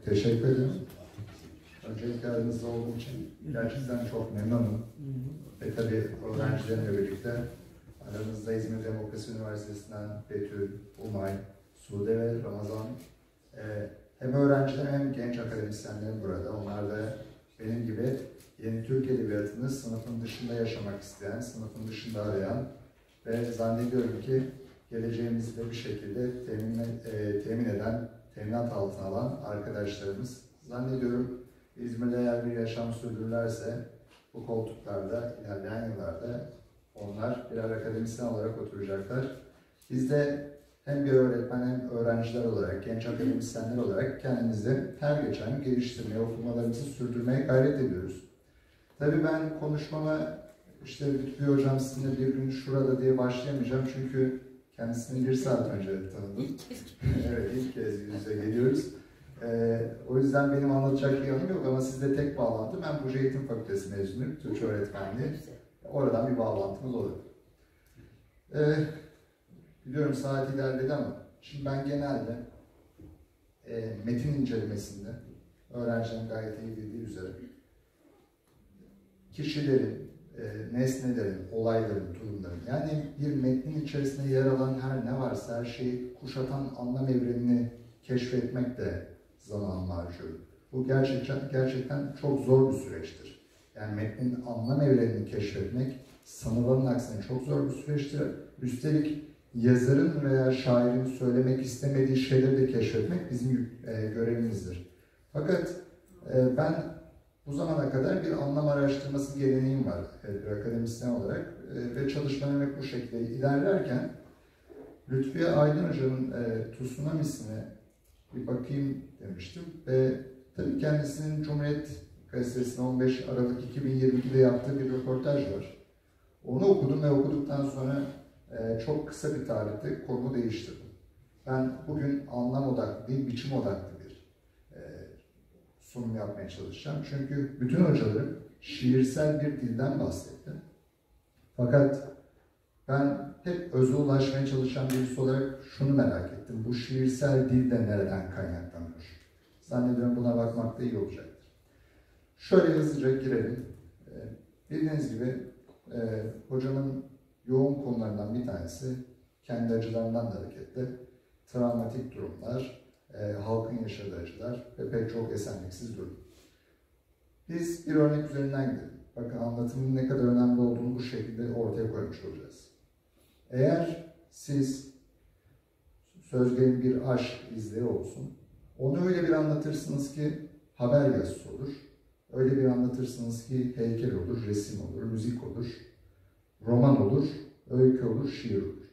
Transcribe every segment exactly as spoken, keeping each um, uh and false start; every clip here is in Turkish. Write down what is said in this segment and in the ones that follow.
teşekkür ederim. Öncelikle aranızda olduğum için gerçekten çok memnunum. Ve tabii öğrencilerimle birlikte aramızda İzmir Demokrasi Üniversitesi'nden Betül, Umay, Sude ve Ramazan e, hem öğrencilerim hem genç akademisyenlerim burada. Onlar da benim gibi yeni Türk Edebiyatı'nı sınıfın dışında yaşamak isteyen, sınıfın dışında arayan ve zannediyorum ki geleceğimizi de bir şekilde temin, e, temin eden, teminat altına alan arkadaşlarımız. Zannediyorum İzmir'de eğer bir yaşam sürdürürlerse bu koltuklarda ilerleyen yıllarda onlar birer akademisyen olarak oturacaklar. Biz de hem bir öğretmen hem öğrenciler olarak, genç akademisyenler olarak kendimizi her geçen geliştirmeye, okumalarımızı sürdürmeye gayret ediyoruz. Tabii ben konuşmama işte Lütfi Hocam sizinle bir gün şurada diye başlayamayacağım çünkü kendisini bir saat önce tanıdım. Evet, ilk kez yüz yüze geliyoruz. Ee, o yüzden benim anlatacak bir yanım yok ama sizle tek bağlantı. Ben Buca Eğitim Fakültesi mezunuyum, Türkçe öğretmenliği. Oradan bir bağlantımız olur. Ee, biliyorum saat ilerledi ama şimdi ben genelde e, metin incelemesinde öğrencilerin gayet iyi bildiği üzere kişilerin, e, nesnelerin, olayların, durumların yani bir metnin içerisinde yer alan her ne varsa her şeyi kuşatan anlam evrenini keşfetmek de zaman harcıyor. Bu gerçekten, gerçekten çok zor bir süreçtir. Yani metnin anlam evrenini keşfetmek sanılanın aksine çok zor bir süreçtir. Üstelik yazarın veya şairin söylemek istemediği şeyleri de keşfetmek bizim e, görevimizdir. Fakat e, ben bu zamana kadar bir anlam araştırması geleneğim var e, bir akademisyen olarak e, ve çalışmalarım hep bu şekilde ilerlerken Lütfi Aydın Hoca'nın e, Tsunami'sine bir bakayım demiştim ve tabii kendisinin Cumhuriyet Gazetesi'nde on beş Aralık iki bin yirmi ikide yaptığı bir röportaj var. Onu okudum ve okuduktan sonra e, çok kısa bir tarihte konumu değiştirdim. Ben bugün anlam odaklı değil, biçim odaklı bir e, sunum yapmaya çalışacağım. Çünkü bütün hocalarım şiirsel bir dilden bahsetti. Fakat ben hep öze ulaşmaya çalışan birisi olarak şunu merak ettim. Bu şiirsel dil de nereden kaynaklanıyor? Zannediyorum buna bakmak da iyi olacaktır. Şöyle hızlıca girelim. Bildiğiniz gibi e, hocamın yoğun konularından bir tanesi kendi acılarından da hareketle travmatik durumlar, e, halkın yaşadığı acılar ve pek çok esenliksiz durum. Biz bir örnek üzerinden gidelim. Bakın anlatımın ne kadar önemli olduğunu bu şekilde ortaya koymuş olacağız. Eğer siz sözlerin bir aşk izleri olsun, onu öyle bir anlatırsınız ki haber yazısı olur, öyle bir anlatırsınız ki heykel olur, resim olur, müzik olur, roman olur, öykü olur, şiir olur.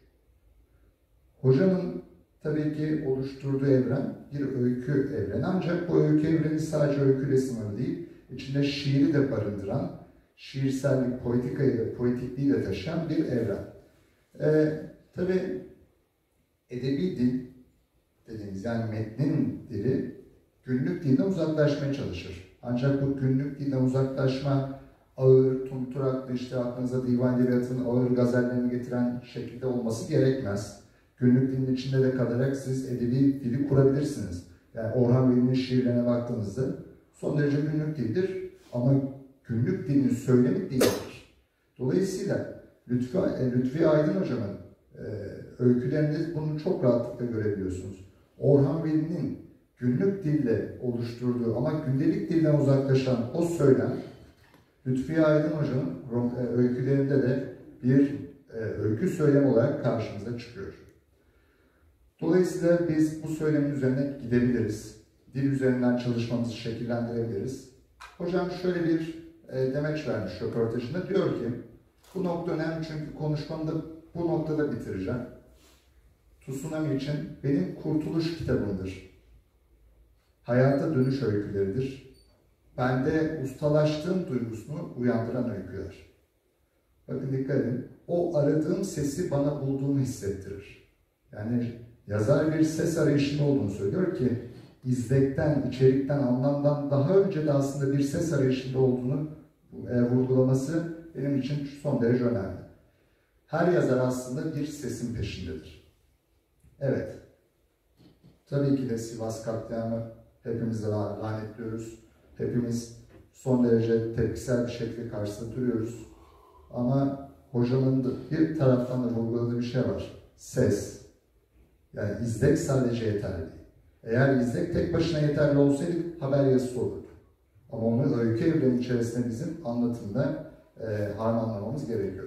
Hocamın tabii ki oluşturduğu evren bir öykü evreni ancak bu öykü evreni sadece öyküyle sınırlı değil, içinde şiiri de barındıran, şiirsellik, poetikayı da, poetikliği de taşıyan bir evren. Ee, tabii edebi dil dediğimiz yani metnin dili günlük dilden uzaklaşmaya çalışır. Ancak bu günlük dilden uzaklaşma ağır, tumturaklı işte aklınıza divan edebiyatının ağır gazellerini getiren şekilde olması gerekmez. Günlük dilin içinde de kalarak siz edebi dili kurabilirsiniz. Yani Orhan Veli'nin şiirlerine baktığınızda son derece günlük dildir ama günlük dilin söylemi değildir. Dolayısıyla Lütfi, Lütfi Aydın Hocam'ın e, öykülerinde bunu çok rahatlıkla görebiliyorsunuz. Orhan Veli'nin günlük dille oluşturduğu ama gündelik dilden uzaklaşan o söylem, Lütfi Aydın Hoca'nın e, öykülerinde de bir e, öykü söylem olarak karşımıza çıkıyor. Dolayısıyla biz bu söylemin üzerine gidebiliriz. Dil üzerinden çalışmamızı şekillendirebiliriz. Hocam şöyle bir e, demeç vermiş röportajında. Diyor ki, bu nokta önemli çünkü konuşmamı da bu noktada bitireceğim. Tsunami için benim kurtuluş kitabımdır. Hayata dönüş öyküleridir. Bende ustalaştığım duygusunu uyandıran öyküler. Bakın dikkat edin. O aradığım sesi bana bulduğumu hissettirir. Yani yazar bir ses arayışında olduğunu söylüyor ki izlekten, içerikten, anlamdan daha önce de aslında bir ses arayışında olduğunu e, vurgulaması benim için son derece önemli. Her yazar aslında bir sesin peşindedir. Evet, tabii ki de Sivas katliamı Hepimiz de lanetliyoruz. Hepimiz son derece tepkisel bir şekilde karşısında duruyoruz. Ama hocamın da bir taraftan da vurguladığı bir şey var. Ses. Yani izlek sadece yeterli değil. Eğer izlek tek başına yeterli olsaydı haber yazısı olurdu. Ama onu öykü evreni içerisinde bizim anlatımda e, harmanlamamız gerekiyor.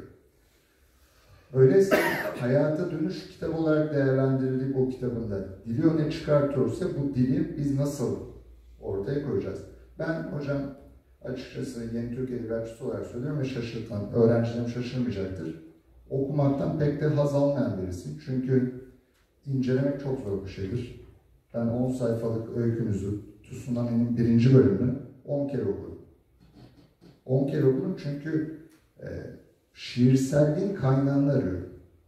Öyleyse hayata dönüş kitabı olarak değerlendirildiği bu kitabında dili öne çıkartıyorsa bu dili biz nasıl ortaya koyacağız? Ben hocam açıkçası yeni Türk Edebiyatçısı olarak söylüyorum ve şaşırtan, öğrencilerim şaşırmayacaktır. Okumaktan pek de haz almayan birisi. Çünkü incelemek çok zor bir şeydir. Ben on sayfalık öykünüzü, Tsunami'nin birinci bölümünü on kere okudum. on kere okudum çünkü e, şiirselliğin kaynağını arıyorum.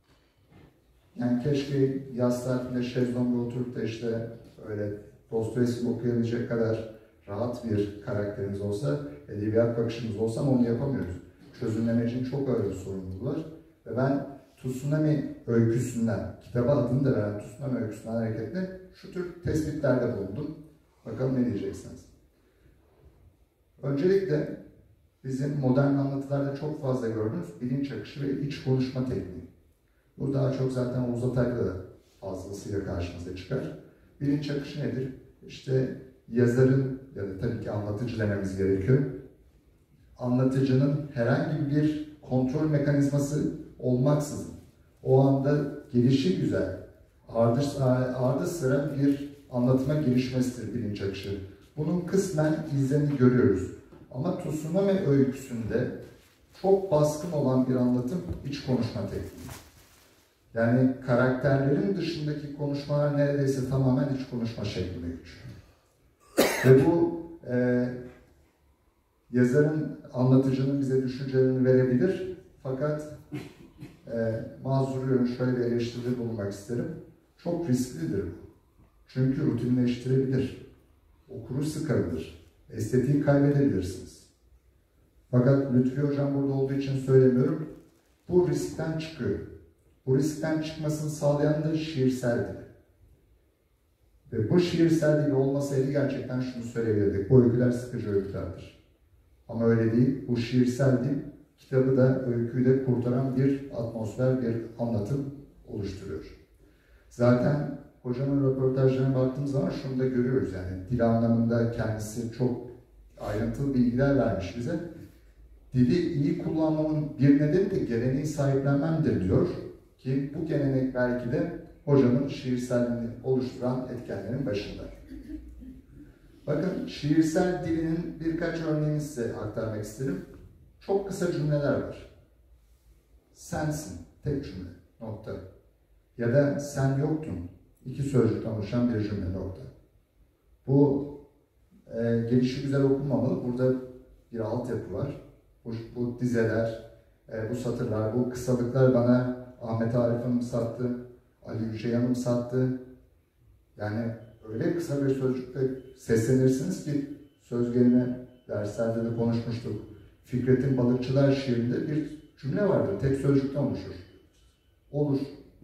Yani keşke yaz tatilinde şezlongda oturup da işte öyle Dostoyevski okuyabilecek kadar rahat bir karakterimiz olsa, edebiyat bakışımız olsa ama onu yapamıyoruz. Çözümlemecinin çok ağır bir sorumluluğu var. Ve ben Tsunami öyküsünden, kitaba adını da veren Tsunami öyküsünden hareketle şu tür tespitlerde bulundum. Bakalım ne diyeceksiniz? Öncelikle bizim modern anlatılarda çok fazla gördüğümüz bilinç akışı ve iç konuşma tekniği. Bu daha çok zaten Oğuz Atay'da da fazlasıyla karşımıza çıkar. Bilinç akışı nedir? İşte yazarın ya da tabii ki anlatıcı dememiz gerekiyor. Anlatıcının herhangi bir kontrol mekanizması olmaksızın o anda gelişi güzel, ardı, ardı sıra bir anlatıma girişmesidir bilinç akışı. Bunun kısmen izlerini görüyoruz. Ama Tsunami öyküsünde çok baskın olan bir anlatım iç konuşma tekniği. Yani karakterlerin dışındaki konuşmalar neredeyse tamamen iç konuşma şeklinde geçiyor. Ve bu e, yazarın, anlatıcının bize düşüncelerini verebilir. Fakat e, mazur şöyle bir eleştiride bulunmak isterim. Çok risklidir bu. Çünkü rutinleştirebilir. Okuru sıkabilir. Estetiği kaybedebilirsiniz. Fakat Lütfi Hocam burada olduğu için söylemiyorum. Bu riskten çıkıyor. Bu riskten çıkmasını sağlayan da şiirsel dil. Ve bu şiirsel dil olmasaydı gerçekten şunu söyleyebilirdik. Bu öyküler sıkıcı öykülerdir. Ama öyle değil. Bu şiirsel dil kitabı da öyküyü de kurtaran bir atmosfer, bir anlatım oluşturuyor. Zaten hocamın röportajlarına baktığımız zaman şunu da görüyoruz. Yani dil anlamında kendisi çok ayrıntılı bilgiler vermiş bize. Dili iyi kullanmamın bir nedeni de geleneği sahiplenmemdir diyor ki bu gelenek belki de hocamın şiirselliğini oluşturan etkenlerin başında. Bakın şiirsel dilinin birkaç örneğini size aktarmak isterim. Çok kısa cümleler var. Sensin, tek cümle, nokta. Ya da sen yoktun, iki sözcükten oluşan bir cümle, nokta. Bu e, gelişi güzel okunmamalı. Burada bir altyapı var. Bu, bu dizeler, e, bu satırlar, bu kısalıklar bana Ahmet Arif Hanım sattı, Ali Yüce Hanım sattı. Yani öyle kısa bir sözcükle seslenirsiniz ki söz gelimi derslerde de konuşmuştuk. Fikret'in Balıkçılar şiirinde bir cümle vardır. Tek sözcükten oluşur. Olur.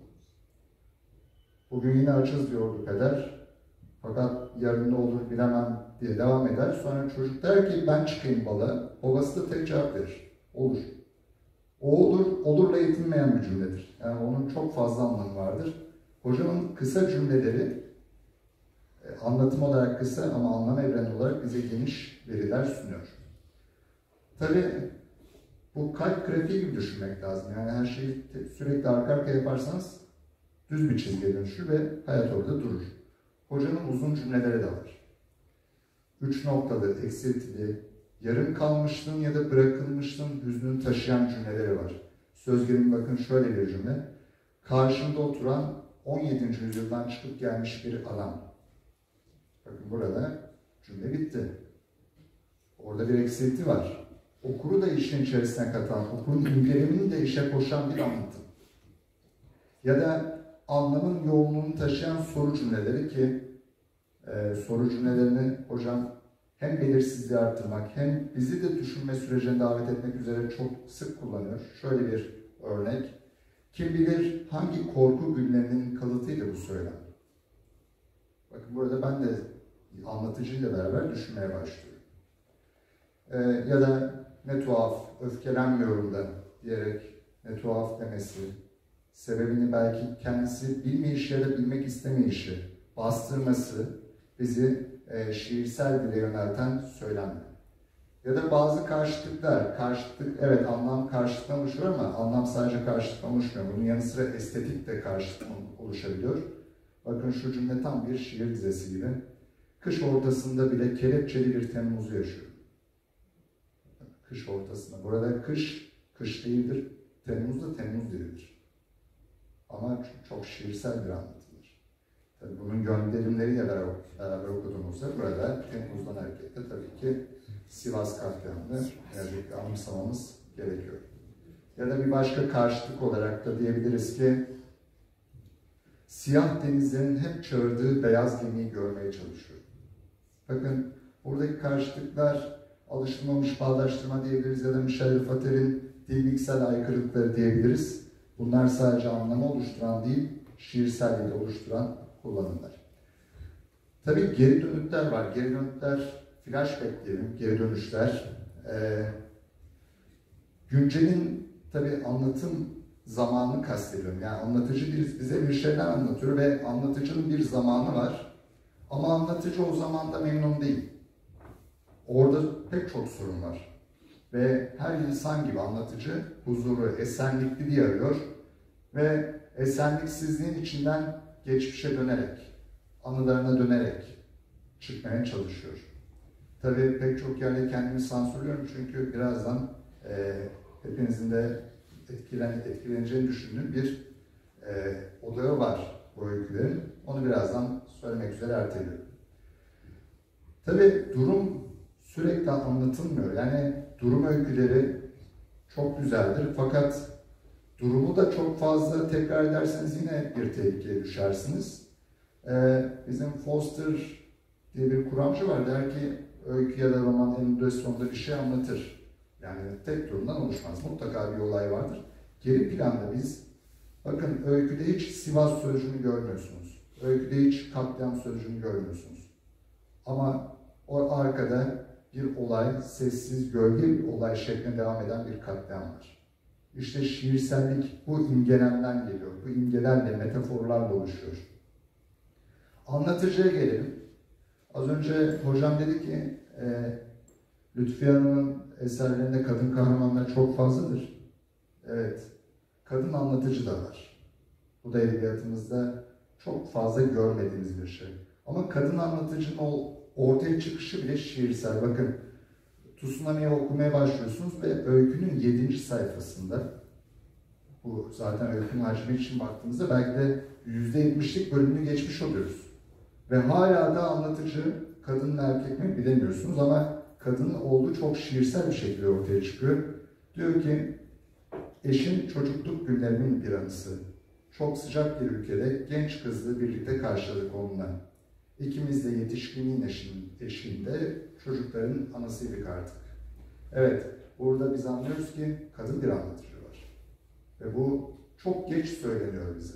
Bugün yine açız diyordu peder. Fakat yarın ne olur bilemem diye devam eder. Sonra çocuk der ki ben çıkayım balığa. Babası da tek cevap verir. Olur. O olur, olurla yetinmeyen bir cümledir. Yani onun çok fazla anlamı vardır. Hocamın kısa cümleleri anlatım olarak kısa ama anlam evreni olarak bize geniş veriler sunuyor. Tabii bu kalp grafiği gibi düşünmek lazım. Yani her şeyi sürekli arka arkaya yaparsanız düz bir çizgiye dönüşür ve hayat orada durur. Hocanın uzun cümleleri de var. Üç noktalı, eksiltili, yarım kalmışlığın ya da bırakılmışlığın hüznünü taşıyan cümleleri var. Söz gelimi bakın şöyle bir cümle. Karşımda oturan on yedinci yüzyıldan çıkıp gelmiş bir adam. Bakın burada cümle bitti. Orada bir eksilti var. Okuru da işin içerisine katan, okurun imgelemini de işe koşan bir anlatım. Ya da anlamın yoğunluğunu taşıyan soru cümleleri ki e, soru cümlelerini hocam hem belirsizliği artırmak hem bizi de düşünme sürecine davet etmek üzere çok sık kullanıyor. Şöyle bir örnek. Kim bilir hangi korku güllerinin kalıtıydı bu söylem. Bakın burada ben de anlatıcıyla beraber düşünmeye başlıyor. Ee, ya da ne tuhaf, öfkelenmiyorum da diyerek ne tuhaf demesi, sebebini belki kendisi bilmeyişi ya da bilmek istemeyişi, bastırması bizi e, şiirsel dile yönelten söylemler. Ya da bazı karşıtlıklar, karşıtlık evet anlam karşıtlıktan oluşuyor ama anlam sadece karşıtlıktan oluşmuyor. Bunun yanı sıra estetik de karşıtlıktan oluşabiliyor. Bakın şu cümle tam bir şiir dizesi gibi. Kış ortasında bile kelepçeli bir Temmuz'u yaşıyorum. Kış ortasında. Burada kış, kış değildir. Temmuz da Temmuz değildir. Ama çok şiirsel bir anlatılır. Tabii bunun gönderimleriyle beraber, beraber okuduğumuzda burada Temmuz'dan hareketle tabii ki Sivas katliamını yazık anımsamamız gerekiyor. Ya da bir başka karşıtlık olarak da diyebiliriz ki siyah denizlerin hep çağırdığı beyaz gemiyi görmeye çalışıyor. Bakın buradaki karşıtlıklar alışılmamış bağdaştırma diyebiliriz ya da Michel Lefebvre'nin dilbiksel aykırılıkları diyebiliriz. Bunlar sadece anlamı oluşturan değil, şiirselliği de oluşturan kullanımlar. Tabii geri dönütler var. Geri dönütler, flashback diyelim, geri dönüşler. Ee, Güncel'in tabii anlatım zamanını kastediyorum. Yani anlatıcı bize bir şeyler anlatıyor ve anlatıcının bir zamanı var. Ama anlatıcı o zaman da memnun değil. Orada pek çok sorun var. Ve her insan gibi anlatıcı huzuru, esenlikli arıyor ve esenliksizliğin içinden geçmişe dönerek, anılarına dönerek çıkmaya çalışıyor. Tabii pek çok yerde kendimi sansürlüyorum çünkü birazdan e, hepinizin de etkilen, etkileneceğini düşündüğüm bir e, odağı var bu öykülerin. Onu birazdan söylemek üzere erteliyorum. Tabii durum sürekli anlatılmıyor. Yani durum öyküleri çok güzeldir fakat durumu da çok fazla tekrar ederseniz yine bir tehlikeye düşersiniz. Ee, bizim Foster diye bir kuramcı var, der ki öykü ya da roman eninde sonunda bir şey anlatır. Yani tek durumdan oluşmaz. Mutlaka bir olay vardır. Geri planda biz, bakın öyküde hiç Sivas sözcüğünü görmüyorsunuz. Öyküde hiç katliam sözcüğünü görmüyorsunuz. Ama o arkada bir olay, sessiz, gölge bir olay şeklinde devam eden bir katliam var. İşte şiirsellik bu imgelemden geliyor. Bu imgelerle, metaforlarla oluşuyor. Anlatıcıya gelelim. Az önce hocam dedi ki, e, Lütfiye Hanım'ın eserlerinde kadın kahramanlar çok fazladır. Evet, kadın anlatıcı da var. Bu da edebiyatımızda çok fazla görmediğimiz bir şey. Ama kadın anlatıcının o ortaya çıkışı bile şiirsel. Bakın, Tsunami'yi okumaya başlıyorsunuz ve öykünün yedinci sayfasında, bu zaten öykünün hacmi için baktığımızda belki de yüzde yetmişlik bölümünü geçmiş oluyoruz. Ve hala da anlatıcı kadın mı erkek mi bilemiyorsunuz ama kadının olduğu çok şiirsel bir şekilde ortaya çıkıyor. Diyor ki, eşin çocukluk günlerinin bir anısı. Çok sıcak bir ülkede genç kızla birlikte karşıladık onunla. İkimiz de yetişkinliğin eşiğinde çocukların anasıydık artık. Evet, burada biz anlıyoruz ki kadın bir anlatıcı var. Ve bu çok geç söyleniyor bize.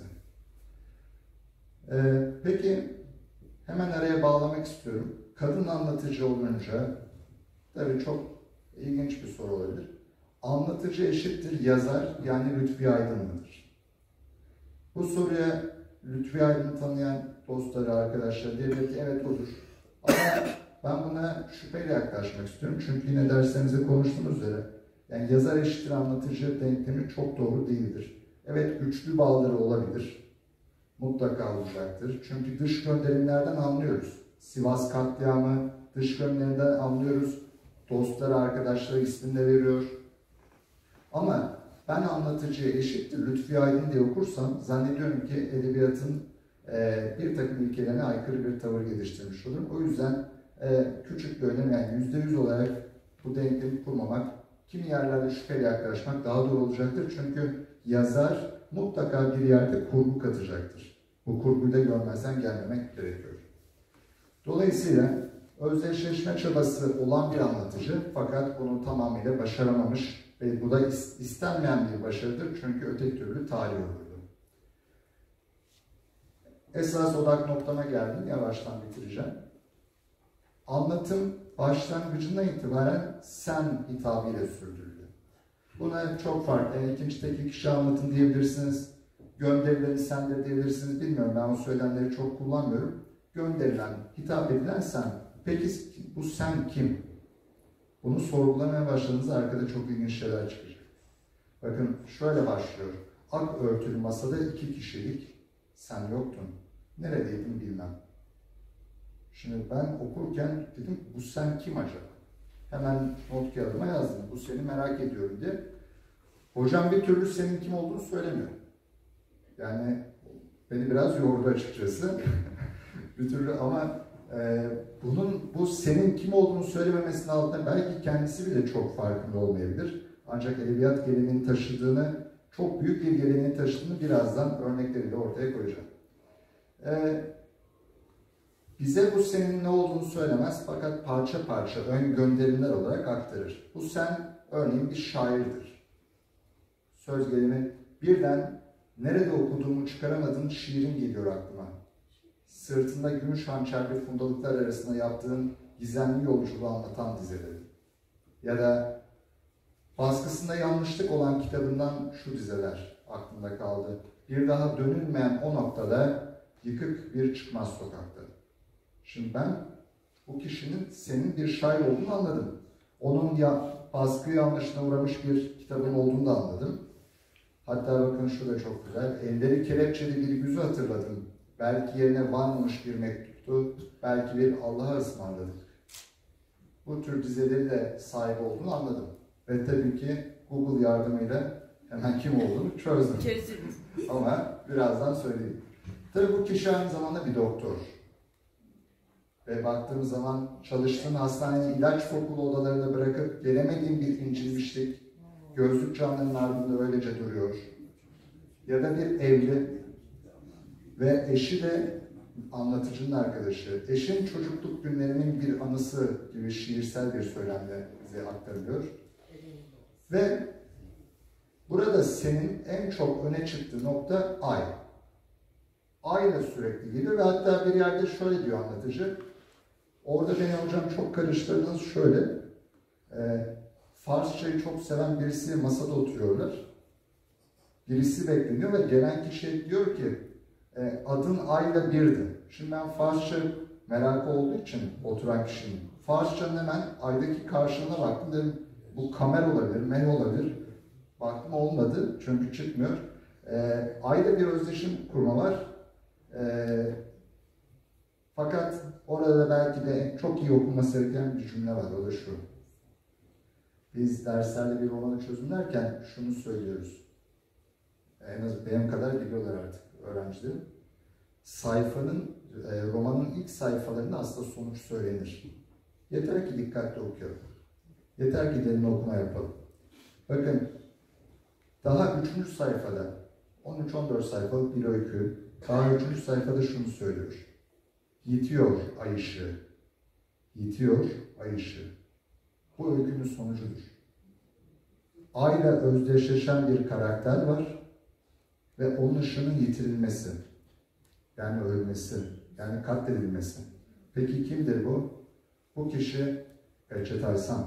Ee, peki, hemen araya bağlamak istiyorum. Kadın anlatıcı olunca, tabii çok ilginç bir soru olabilir. Anlatıcı eşittir yazar, yani Lütfiye Aydın mıdır? Bu soruya Lütfiye Aydın'ı tanıyan dostları, arkadaşlar diyebilir ki evet odur. Ama ben buna şüpheyle yaklaşmak istiyorum. Çünkü yine derslerimizde konuştuğumuz üzere yani yazar eşittir anlatıcı denklemi çok doğru değildir. Evet güçlü bağları olabilir. Mutlaka olacaktır. Çünkü dış gönderimlerden anlıyoruz. Sivas katliamı dış gönderimlerden anlıyoruz. Dostları, arkadaşları ismini de veriyor. Ama ben anlatıcıya eşittir Lütfiye Aydın diye okursam zannediyorum ki edebiyatın e, bir takım ilkelerine aykırı bir tavır geliştirmiş olurum. O yüzden e, küçük bir önem, yani yüzde yüz olarak bu denklemi kurmamak, kimi yerlerde şüpheyle yaklaşmak daha doğru olacaktır. Çünkü yazar mutlaka bir yerde kurgu katacaktır. Bu kurguyu da görmezden gelmemek gerekiyor. Dolayısıyla özdeşleşme çabası olan bir anlatıcı fakat bunu tamamıyla başaramamış ve bu da istenmeyen bir başarıdır çünkü öteki türlü talih olurdu. Esas odak noktama geldim, yavaştan bitireceğim. Anlatım başlangıcından itibaren sen hitabıyla sürdürülüyor. Buna çok farklı. Yani ikinci tekil kişi anlatım diyebilirsiniz. Gönderilen sendir diyebilirsiniz. Bilmiyorum, ben o söylemleri çok kullanmıyorum. Gönderilen, hitap edilen sen. Peki bu sen kim? Bunu sorgulamaya başladığınızda arkada çok ilginç şeyler çıkacak. Bakın şöyle başlıyor. Ak örtülü masada iki kişilik, sen yoktun. Neredeydin bilmem. Şimdi ben okurken dedim, bu sen kim acaba? Hemen not kağıdıma yazdım. Bu seni merak ediyorum diye. Hocam bir türlü senin kim olduğunu söylemiyor. Yani beni biraz yordu açıkçası. bir türlü ama e, bunun, bu senin kim olduğunu söylememesinin altında belki kendisi bile çok farkında olmayabilir. Ancak edebiyat geleneğinin taşıdığını, çok büyük bir geleneğin taşıdığını birazdan örnekleriyle ortaya koyacağım. E, bize bu senin ne olduğunu söylemez fakat parça parça ön gönderiler olarak aktarır. Bu sen örneğin bir şairdir. Söz gelimi birden nerede okuduğumu çıkaramadığın şiirin geliyor aklıma. Sırtında gümüş hançerli fundalıklar arasında yaptığın gizemli yolculuğu anlatan dizeleri. Ya da baskısında yanlışlık olan kitabından şu dizeler aklımda kaldı. Bir daha dönülmeyen o noktada yıkık bir çıkmaz sokakta. Şimdi ben bu kişinin senin bir şair olduğunu anladım. Onun ya, baskı yanlışına uğramış bir kitabın olduğunu da anladım. Hatta bakın şu da çok güzel. Elleri kelepçeli bir yüzü hatırladım. Belki yerine varmamış bir mektuptu. Belki bir Allah'a ısmarladık. Bu tür dizeleri de sahip olduğunu anladım. Ve tabii ki Google yardımıyla hemen kim olduğunu çözdüm. Çözdünüz. Ama birazdan söyleyeyim. Tabii bu kişi aynı zamanda bir doktor. Ve baktığımız zaman çalıştığın hastanenin ilaç kokulu odalarında bırakıp gelemediğin bir incilmişlik, gözlük camlarının ardında öylece duruyor. Ya da bir evli ve eşi de anlatıcının arkadaşı. Eşin çocukluk günlerinin bir anısı gibi şiirsel bir söylemle bize aktarılıyor. Ve burada senin en çok öne çıktığı nokta ay. Ayla sürekli geliyor ve hatta bir yerde şöyle diyor anlatıcı. Orada beni hocam çok karıştırdınız şöyle. E, Farsçayı çok seven birisi masada oturuyorlar. Birisi bekleniyor ve gelen kişi diyor ki e, adın Ayla birdi. Şimdi ben Farsça merakı olduğu için oturan kişinin Farsçanın hemen Ay'daki karşılığına baktım dedim bu kamer olabilir, mail olabilir. Baktım olmadı çünkü çıkmıyor. E, Ay'da bir özdeşim kurma var. E, fakat orada belki de çok iyi okunması gereken bir cümle var, o da şu. Biz derslerde bir romanı çözümlerken şunu söylüyoruz. En az benim kadar biliyorlar artık öğrencilerim. Sayfanın, e, romanın ilk sayfalarında aslında sonuç söylenir. Yeter ki dikkatli okuyalım. Yeter ki derin okuma yapalım. Bakın, daha üçüncü sayfada, on üç on dört sayfalık bir öykü, daha üçüncü sayfada şunu söylüyor. Yitiyor ay ışığı, yitiyor ay ışığı. Bu öykünün sonucudur. Ayla özdeşleşen bir karakter var ve onun ışığının yitirilmesi, yani ölmesi, yani katledilmesi. Peki kimdir bu? Bu kişi Behçet Aysam.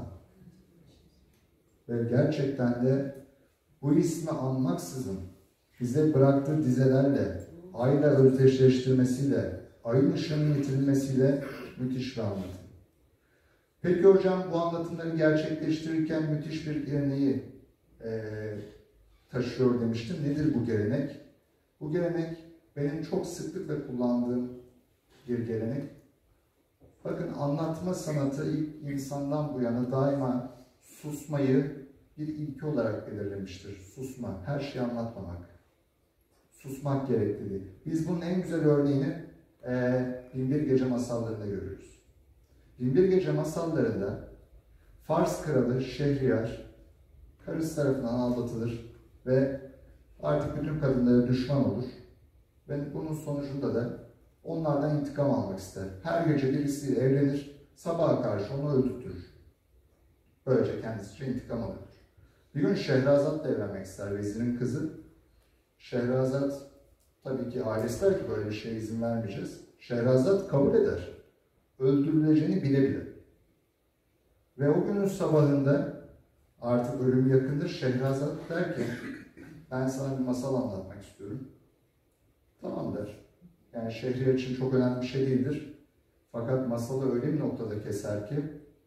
Ve gerçekten de bu ismi anmaksızın bize bıraktığı dizelerle, ayla özdeşleştirmesiyle, ayın ışığının yitirilmesiyle müthiş bir anlatım. Peki hocam bu anlatımları gerçekleştirirken müthiş bir geleneği e, taşıyor demiştim. Nedir bu gelenek? Bu gelenek benim çok sıklıkla kullandığım bir gelenek. Bakın anlatma sanatı ilk insandan bu yana daima susmayı bir ilke olarak belirlemiştir. Susma, her şeyi anlatmamak. Susmak gerekliliği. Biz bunun en güzel örneğini e, Binbir Gece masallarında görüyoruz. Binbir Gece masallarında Fars kralı Şehriyar karısı tarafından aldatılır ve artık bütün kadınlara düşman olur. Ve bunun sonucunda da onlardan intikam almak ister. Her gece birisiyle evlenir, sabaha karşı onu öldürtür. Böylece kendisi intikam alır. Bir gün Şehrazat da evlenmek ister, vezirin kızı. Şehrazat, tabii ki ailesi der ki böyle bir şeye izin vermeyeceğiz. Şehrazat kabul eder. öldürüleceğini bile bile. Ve o günün sabahında artık ölüm yakındır. Şehrazat der ki ben sana bir masal anlatmak istiyorum. Tamam der. Yani Şehriyar için çok önemli bir şey değildir. Fakat masalı öyle bir noktada keser ki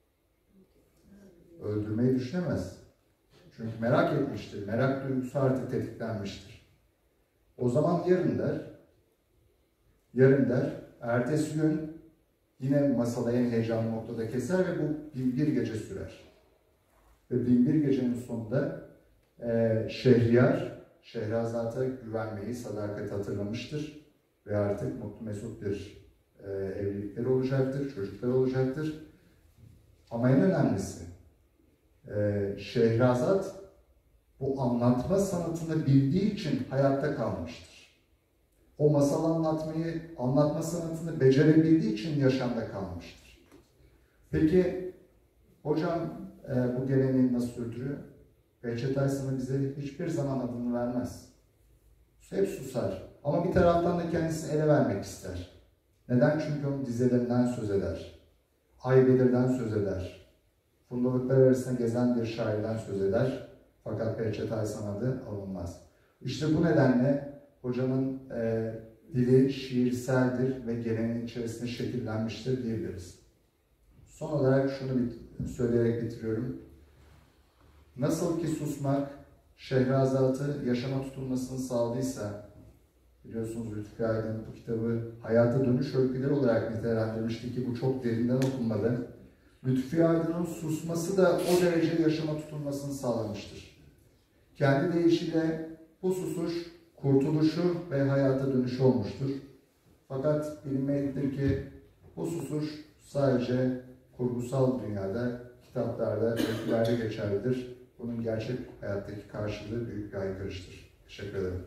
öldürmeyi düşünemez. Çünkü merak etmiştir. Merak duygusu artık tetiklenmiştir. O zaman yarın der. Yarın der. Ertesi gün yine masalı en heyecanlı noktada keser ve bu bin bir gece sürer. Ve bin bir gecenin sonunda e, Şehriyar, Şehrazat'a güvenmeyi, sadakati hatırlamıştır. Ve artık mutlu mesut bir e, evlilikleri olacaktır, çocuklar olacaktır. Ama en önemlisi, e, Şehrazat bu anlatma sanatını bildiği için hayatta kalmıştır. O masal anlatmayı, anlatma sanatını becerebildiği için yaşamda kalmıştır. Peki, hocam e, bu geleneği nasıl sürdürüyor? Behçet Aysana bize hiçbir zaman adını vermez. Hep susar. Ama bir taraftan da kendisini ele vermek ister. Neden? Çünkü onun dizelerinden söz eder. Aybedir'den söz eder. Fundalıklar arasında gezen bir şairden söz eder. Fakat Behçet Aysan adı alınmaz. İşte bu nedenle hocanın e, dili şiirseldir ve geleneğin içerisinde şekillenmiştir diyebiliriz. Son olarak şunu bir söyleyerek bitiriyorum. Nasıl ki susmak Şehrazat'ı yaşama tutulmasını sağladıysa, biliyorsunuz Lütfi Aydın bu kitabı hayata dönüş öyküleri olarak nitelendirmişti ki bu çok derinden okunmadı. Lütfi Aydın'ın susması da o derece yaşama tutulmasını sağlamıştır. Kendi deyişiyle bu susuş, kurtuluşu ve hayata dönüşü olmuştur. Fakat bilinmelidir ki bu susuş sadece kurgusal dünyada, kitaplarda, öykülerde geçerlidir. Bunun gerçek hayattaki karşılığı büyük bir aykırıştır. Teşekkür ederim.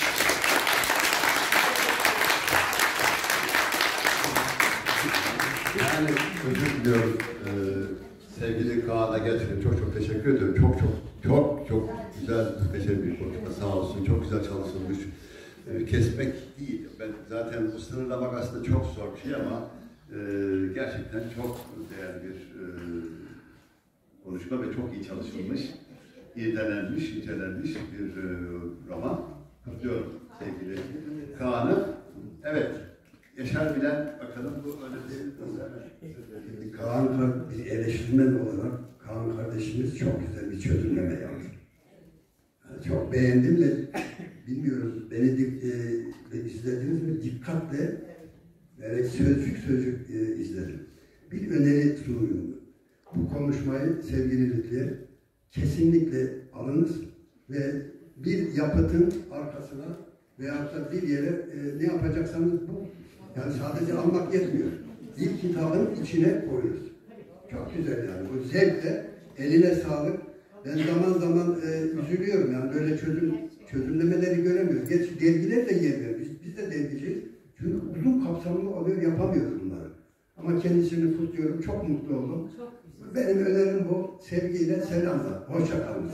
Yani özür diliyorum ee, sevgili Kaan'a gerçekten çok çok teşekkür ediyorum. Çok çok çok çok güzel, muhteşem bir konuşma, sağ olsun. Çok güzel çalışılmış. Ee, kesmek değil. Ben zaten bu sınırlamak aslında çok zor bir şey ama e, gerçekten çok değerli bir e, konuşma ve çok iyi çalışılmış, irdelenmiş, incelenmiş bir e, roman. Kutluyorum sevgili Kaan'ı. Evet. Yaşar Bilen, bakalım bu öyle değil. Kaan, bir eleştirmen olarak Kaan kardeşimiz çok güzel bir çözümleme yaptı. Yani çok beğendim ve bilmiyorum beni dik, e, izlediniz mi? Dikkatle yani sözcük sözcük e, izledim. Bir öneri sunuyorum. Bu konuşmayı sevgili Lütfiye kesinlikle alınız ve bir yapıtın arkasına veyahut da bir yere e, ne yapacaksanız bu. Yani sadece almak yetmiyor. Bir kitabın içine koyuyoruz. Çok güzel yani. O zevkle, eline sağlık. Ben zaman zaman e, üzülüyorum yani böyle çözüm çözümlemeleri göremiyoruz. Geç dergiler de yemiyor. Biz, biz de dergiciyiz. Çünkü uzun kapsamlı oluyor, yapamıyoruz bunları. Ama kendisini kutluyorum. Çok mutlu oldum. Çok Benim önerim bu. Sevgiyle selamlar. Hoşça kalın.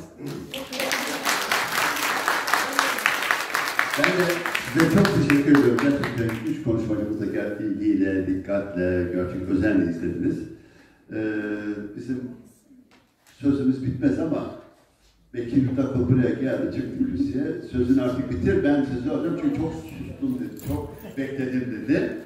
Ben de size çok teşekkür ediyorum. Gerçekten üç konuşmacımız da geldi, ilgiyle, dikkatle, gerçekten özenle izlediniz. Ee, bizim sözümüz bitmez ama Bekir Yurtakul buraya geldi, çıktı kürsüye. Sözünü artık bitir, ben sizi alacağım çünkü çok sustum dedi, çok bekledim dedi.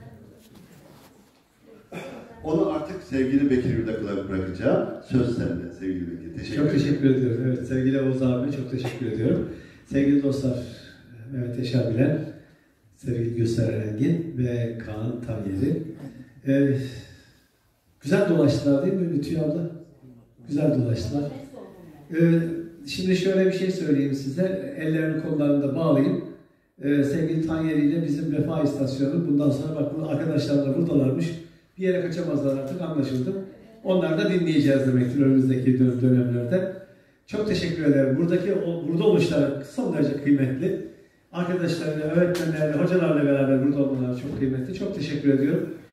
Onu artık sevgili Bekir Yurtakul'a bırakacağım. Söz sende sevgili Bekir. Teşekkür çok teşekkür ediyorum. Evet, sevgili Oğuz abime çok teşekkür ediyorum. Sevgili dostlar, Mehmet Yaşar Bilen, sevgili Göster Erengin ve Kaan Tanyeli. Ee, güzel dolaştılar değil mi Lütfi abla? Güzel dolaştılar. Ee, şimdi şöyle bir şey söyleyeyim size. Ellerini kollarını da bağlayayım. Ee, sevgili Tanyeli ile bizim Vefa İstasyonu bundan sonra bak bu arkadaşlar da buradalarmış. Bir yere kaçamazlar artık anlaşıldı. Onları da dinleyeceğiz demektir önümüzdeki dön dönemlerde. Çok teşekkür ederim. Buradaki burada oluşlar son derece kıymetli. Arkadaşlarla, öğretmenlerle, hocalarla beraber burada olmaları çok kıymetli. Çok teşekkür ediyorum.